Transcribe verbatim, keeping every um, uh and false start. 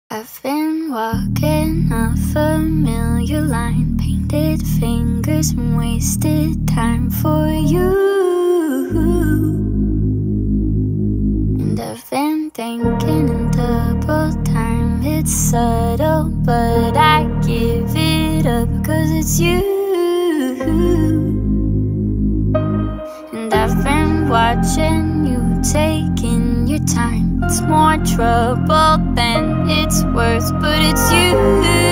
I've been walking a familiar line, painted fingers and wasted time for you. And I've been thinking in double time. It's subtle, but I give it up because it's you. And I've been watching you taking your time. It's more trouble than it's worth, but it's you.